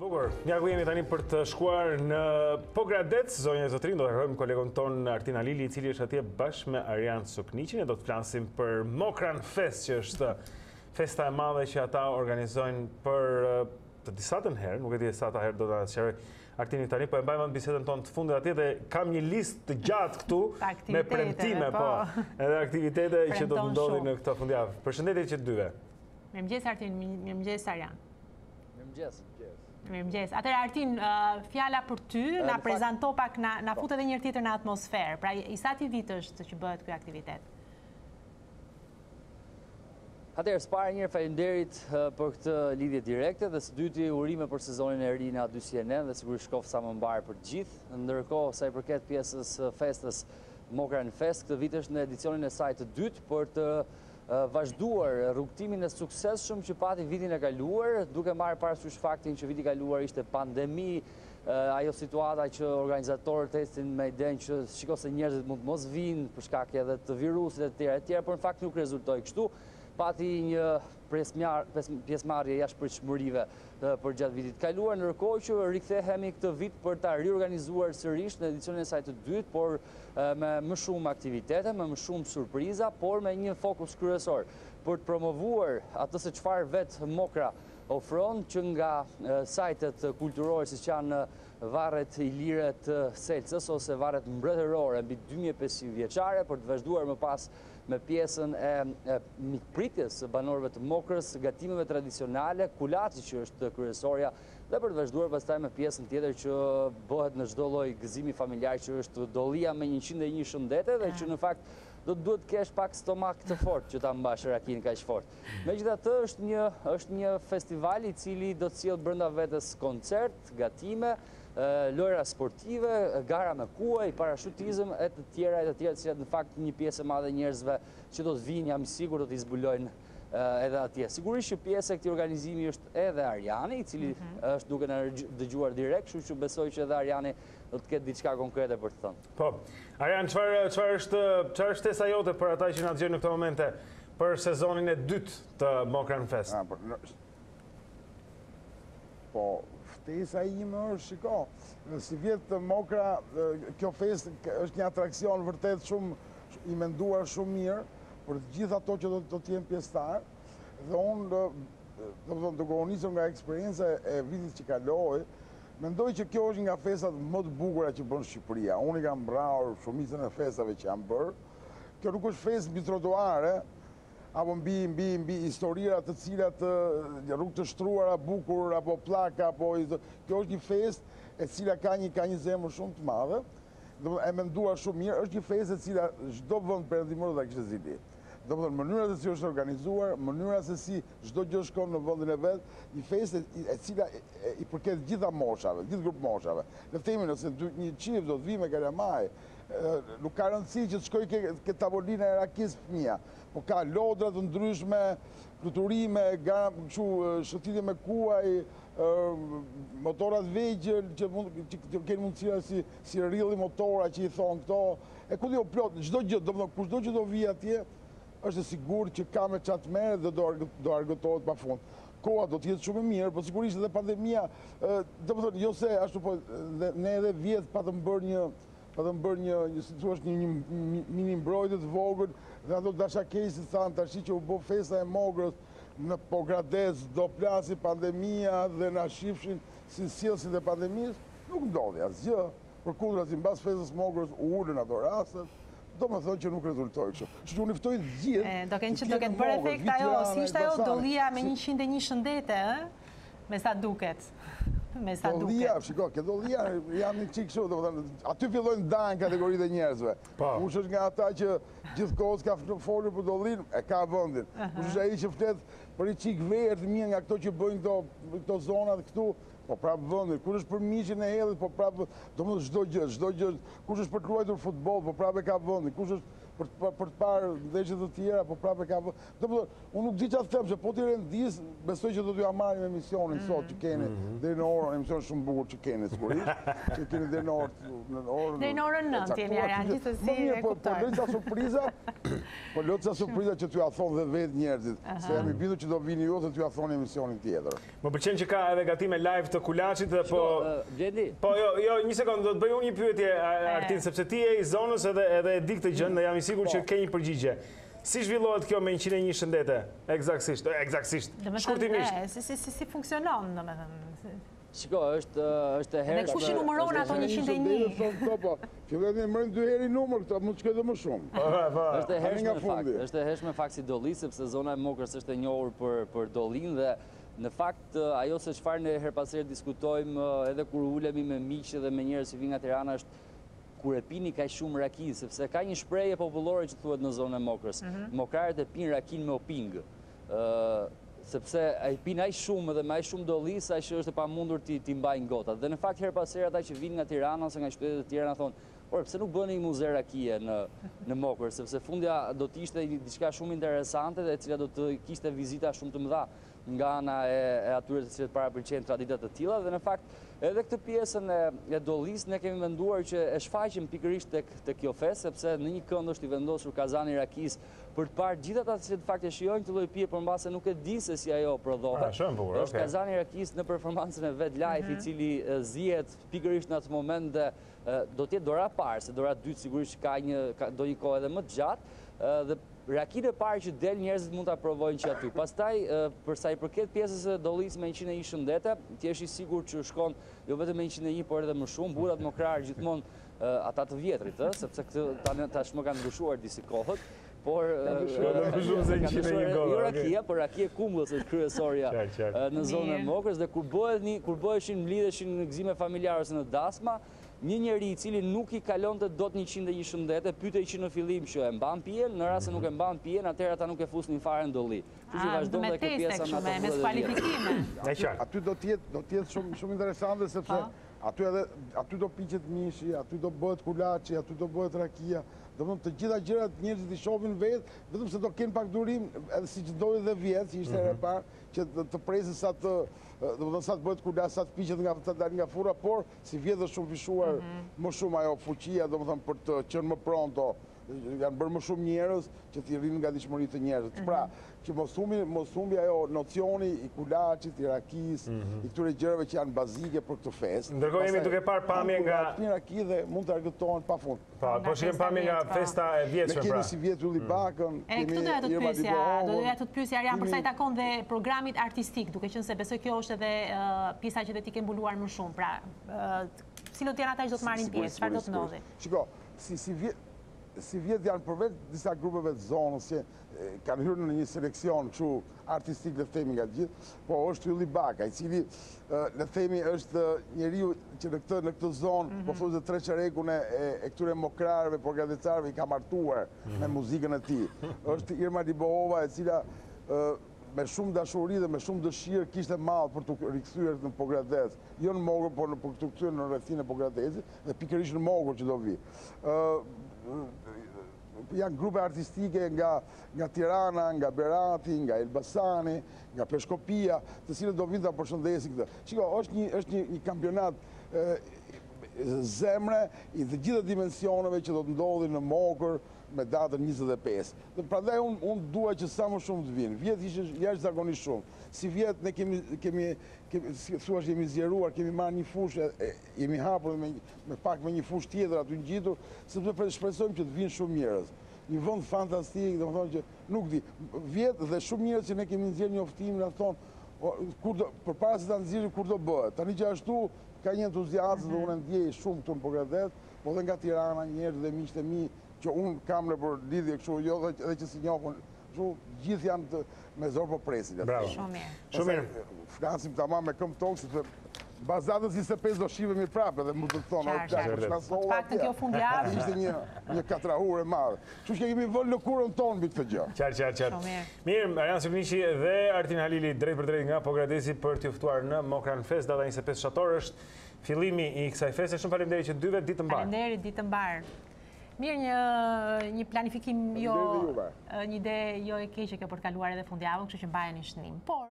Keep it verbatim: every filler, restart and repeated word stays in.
Bukur, ja ku jemi tani për të shkuar në Pogradec, zonja e Zotrin, do të takojmë kolegon ton Artin Halili, i cili është atje bashkë me Arjan Sukniqi. Ne do të flasim për Mokran Fest, që është festa e madhe që ata organizojnë për të disa të herë, nuk e di sa të herë do ta sqaroj Artini tani, po e mbajmë në bisedën tonë të fundit atje dhe kam një listë të gjatë këtu me premtime, po, edhe aktivitete që do të ndodhin në këtë fundjavë. Përshëndetje që të dyve. Mirëmëngjes Artin, mirëmëngjes Arjan. Mirëmëngjes. Mirëmëngjes. Atëherë Artin, fjala për ty, na prezanto pak, na fut edhe një herë tjetër në atmosferë. Pra, i sa ti vit është që bëhet ky aktivitet? Atëherë, s'para njërë faleminderit për këtë lidhje direkte dhe së dyti urime për sezonin e ri në edicionin dhe sigurisht shkof sa më mbarë për gjithë. Ndërkohë, sa i përket pjesës festës Mokra në Fest, këtë vit është në edicionin e saj të dytë për të vazhduar rrugtimin e suksesshëm që pati vitin e kaluar, duke marrë parasysh faktin që viti i kaluar ishte pandemi, ajo situata që organizatorët ecin me idenë që shikoj se njerëzit mund të mos vinë për shkak edhe të virusit e tjera e tjera, por në fakt nuk rezultoi kështu. Pati një pjesëmarrje jashtëpërgjithshmërive për gjatë vitit kaluar, ndërkohë që rikthehemi këtë vit për ta riorganizuar sërish në edicionin e saj të dytë, por me më shumë aktivitete, me më shumë surpriza, por me një fokus kryesor për të promovuar atë se çfarë vetë Mokra ofron, që nga sajtet kulturore siç janë varret ilire të Selcës ose varret mbretërore mbi dy mijë e pesëqind vjeçare, për të vazhduar më pas me pjesën e mikpritjes së banorëve të Mokrës, gatimeve tradicionale, kulaçi që është kryesorja, dhe për të vazhduar pastaj me pjesën tjetër që bëhet në çdo lloj gëzimi familjar, që është dollia me njëqind e një shëndete dhe që në fakt do të duhet kesh pak stomak të fortë që ta mbash rakin kaq fort. Megjithatë është një është një festival i cili do të sjellë brenda vetes koncert, gatime, lojra sportive, gara me kuaj, parashutizëm e të tjera e të tjera, që në fakt një pjesë e madhe e njerëzve që do të vinë, jam i sigurt do të zbulojnë edhe atje. Sigurisht që pjesë e këtij organizimi është edhe Arjani, i cili është duke na dëgjuar direkt, kështu që besoj që edhe Arjani do të ketë diçka konkrete për të thënë. Po. Arjan, çfarë çfarë është çfarë është shtesa jote për ata që na dëgjojnë në këtë momente për sezonin e dytë të Mokran Fest? Po, ftesa ime është, shiko, si vjet të Mokra, kjo fest është një atrakcion vërtet shumë i menduar shumë mirë për të gjithë ato që do të jenë pjesëtar, dhe unë, do të thonë, duke u nisur nga eksperjenca e vitit që kaloi, mendoj që kjo është nga festat më të bukura që bën Shqipëria. Unë i kam mbrahur shumicën e festave që janë bërë. Kjo nuk është festë mbi trotuare, apo mbi mbi mbi historira të cilat rrugë të shtruara bukur apo plaka, apo kjo është një festë e cila ka një ka një zemër shumë të madhe, e menduar shumë mirë, është një festë e cila çdo vend perëndimor do ta kishte zili. Domethënë mënyra se si është organizuar, mënyra se si çdo gjë shkon në vendin e vet, një festë e cila i përket gjitha moshave, gjithë grup moshave. Le të themi nëse një çift do të vijë me kalamaj, nuk ka rëndësi që të shkoj ke tavolina e rakis fëmia, po ka lodra të ndryshme, fluturime, kështu shëtitje me kuaj, motorat vegjël që që kanë mundësia si si rrilli motora që i thon këto, e ku do plot çdo gjë, domethënë kushdo që do vijë atje është e sigurt që ka me çat merr dhe do do argëtohet pafund. Koha do të jetë shumë e mirë, por sigurisht edhe pandemia, domethënë jo se ashtu, po ne edhe vjet pa të bërë një pa të bërë një, një si thua, një, një mini mbrojtje të vogël, dhe ato dashakësit thanë tash që u bë festa e Mogrës në Pogradec, do plasi pandemia dhe na shifshin si sjellësit e pandemisë, nuk ndodhi asgjë. Përkundër, si mbas festës Mogrës u ulën ato rastet, do më thonë që nuk rezultoi kështu. Kështu që unë ftoj të gjithë. Do kenë që do ketë bërë efekt ajo, si ishte ajo dollia me njëqind e një shëndete, ë? Me sa duket. Me sa duket. Dollia, shiko, ke dollia janë një çik kështu, domethënë aty fillojnë ndajnë kategoritë e njerëzve. Kush është nga ata që gjithkohës ka folur për dollin, e ka vendin. Kush është ai që flet për një çik verë të mirë nga këto që bëjnë këto këto zonat këtu, po prapë vendin. Kush është për miqin e hellit, po prapë, domethënë çdo gjë, çdo gjë. Kush është për të luajtur futboll, po prapë ka vendin. Kush është për të parë ndeshje të tjera, po prapë ka. Unë nuk di çfarë them, se po ti rendis, besoj që do t'ju marrim emisionin sot që keni deri në orën, emision shumë bukur që keni sigurisht, që keni deri në orën në orën. Deri në orën nëntë jeni Arjan, gjithsesi e kuptoj. Po lëca surpriza, po lëca surpriza që t'ju thonë dhe vetë njerëzit, se jam i bindur që do vini ju dhe t'ju thonë emisionin tjetër. Më pëlqen që ka edhe gatime live të Kulaçit, po po jo, jo, një sekondë, do të bëj unë një pyetje Artin, sepse ti je i zonës edhe edhe e di këtë gjë, dhe jam i sigurt që ke një përgjigje. Si zhvillohet kjo me njëqind e një shëndete? Eksaktësisht, eksaktësisht. Shkurtimisht. Si si si funksionon, domethënë. Shiko, është është e hershme. Dhe kush i numëron ato njëqind e një? Po, fillojnë të marrin dy herë numër, këto mund të shkojë më shumë. Është e hershme në fakt, është e hershme fakt si dolli, sepse zona e Mokrës është e njohur për për dollin dhe në fakt ajo se çfarë ne her pas here diskutojmë edhe kur ulemi me miq dhe me njerëz që vinë nga Tirana është kur e pini ka shumë raki, sepse ka një shprehje popullore që thuhet në zonën e Mokrës. Mokrarët e pinë rakin me oping. Sepse ai pinë aq shumë dhe me aq shumë dolli sa që është e pamundur ti ti mbajnë gotat. Dhe në fakt her pas here ata që vinë nga Tirana ose nga qytetet e tjera thonë, "Por pse nuk bëni një muze rakie në në Mokrë, sepse fundja do të ishte diçka shumë interesante dhe e cila do të kishte vizita shumë të mëdha nga ana e atyre të cilët parapëlqejnë tradita të tilla dhe në fakt edhe këtë pjesën e dollis ne kemi menduar që e shfaqim pikërisht tek tek kjo festë, sepse në një kënd është i vendosur kazani i rakis për të parë gjithë ata që fakti shijojnë këtë lloj pije, por mbase nuk e dinë se si ajo prodhohet. Është kazani i rakis në performancën e vet live, i cili zihet pikërisht në atë moment dhe do të jetë dora parë, se dora dytë sigurisht ka një do një kohë edhe më të gjatë dhe rakinë e parë që del njerëzit mund ta provojnë që aty. Pastaj për sa i përket pjesës së dollis me njëqind e një shëndete, ti je i sigurt që shkon jo vetëm me njëqind e një por edhe më shumë, burrat mokrar gjithmonë ata të vjetrit, ë, sepse këtë tashmë kanë ndryshuar disi kohët. Por jo rakia, por rakia kumbullës është kryesorja në zonën e Mokrës dhe kur bëhet një kur bëheshin mlidheshin në gëzime familjare ose në dasma, një njeri i cili nuk i kalonte dot njëqind e një shëndete, pyetej që në fillim që e mban pijen, në rast se nuk e mban pijen, atëherë ata nuk e fusnin fare në dolli. Kështu që vazhdon dhe kjo pjesa me ato me skualifikime. Aty do të jetë do të jetë shumë shumë interesante sepse aty edhe aty do piqet mishi, aty do bëhet kulaçi, aty do bëhet rakia. Domthonë të gjitha gjërat njerëzit i shohin vetë, vetëm se do kenë pak durim, edhe siç ndodhi dhe vjet, që ishte herë parë, që të presin sa të domethënë sa të bëhet kulaç, sa të piqet nga të dalë nga furra, por si vjet është shumë fishuar më shumë ajo fuqia, domethënë për të qenë më pronto. Janë bërë më shumë njerëz që t'i rrinë nga dishmëritë të njerëzit. Pra, që mos humbi mos humbi ajo nocioni i kulaçit, i rakis, i këtyre gjërave që janë bazike për këtë festë. Ndërkohë jemi duke parë pamje nga raki dhe mund të argëtohen pafund. Po, po shihem pamje nga festa e vjetshme pra. Ne kemi si vjet Ylli Bakën, kemi këtu do të pyesja, do doja të pyesja Arjan për sa i takon dhe programit artistik, duke qenë se besoj kjo është edhe pjesa që do t'i ke mbuluar më shumë. Pra, si do të jenë ata që do të marrin pjesë, çfarë do të ndodhi? Shiko, si si vjet si vjet janë përveç disa grupeve të zonës që kanë hyrë në një seleksion kështu artistik le të themi nga gjithë, po është Ylli Baka, i cili le të themi është njeriu që në këtë në këtë zonë, po thonë se tre çarekun e e këtyre mokrarëve, pogradecëve i ka martuar me muzikën e tij. Është Irma Libohova, e cila me shumë dashuri dhe me shumë dëshirë kishte mall për të rikthyer në Pogradec, jo në Mokër, por për të kthyer në rrethin e Pogradecit dhe pikërisht në Mokër që do vi. Janë grupe artistike nga nga Tirana, nga Berati, nga Elbasani, nga Peshkopia, të cilët do vinë ta përshëndesin këtë. Shiko, është një është një, një kampionat zemre i të gjitha dimensioneve që do të ndodhin në Mokër me datën njëzet e pesë. Dhe prandaj unë un dua që sa më shumë të vinë. Vjet ishte jashtëzakonisht shumë. Si vjet ne kemi kemi kemi thuaç jemi zgjeruar, kemi marrë një fushë, jemi hapur me me pak me një fushë tjetër aty ngjitur, sepse shpresojmë që të vinë shumë njerëz. Një vend fantastik, domethënë që nuk di, vjet dhe shumë njerëz që ne kemi nxjerrë një oftim na thonë kur do përpara se ta nxjerrim kur do bëhet. Tani që ashtu ka një entuziazëm dhe unë ndjej shumë këtu në Pogradec, po edhe nga Tirana njerëz dhe miqtë e mi që unë kam në për lidhje kështu, jo dhe që si njohën, kështu gjithë janë të, me zorë po presin. Bravo. Shumë mirë. Shumë mirë. Flasim tamam me këmbë tokë, sepse bazatës njëzet e pesë do shivemi prapë dhe mund të thonë, o qarë, pak të kjo fundjavë. Ishte një, një katrahur e madhe. Kështu që kemi vëllë në kurën tonë bitë të gjë. Qarë, qarë, qarë. Shumë mirë. Mirë, Arjan Sukniqi dhe Artin Halili drejt për drejt nga Pogradeci për t'ju ftuar në Mokran Fest, data njëzet e pesë shtator është fillimi i kësaj feste. Shumë faleminderit që dyve ditë mbar. Faleminderit, ditë mbar. Mirë, një, një planifikim jo, një ide jo e keqe kjo për të kaluar edhe fundjavën, kështu që mbajeni shënim. Por